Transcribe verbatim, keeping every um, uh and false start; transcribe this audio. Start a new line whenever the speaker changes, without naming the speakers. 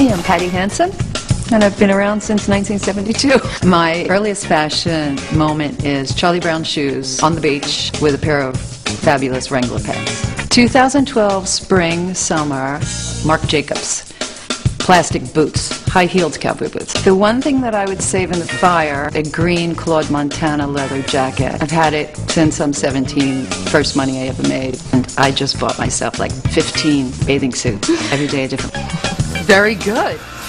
I am Patti Hansen, and I've been around since nineteen seventy-two. My earliest fashion moment is Charlie Brown shoes on the beach with a pair of fabulous Wrangler pants. two thousand twelve spring, summer, Marc Jacobs. Plastic boots, high-heeled cowboy boots. The one thing that I would save in the fire, a green Claude Montana leather jacket. I've had it since I'm seventeen, first money I ever made. And I just bought myself like fifteen bathing suits, every day a different. Very good.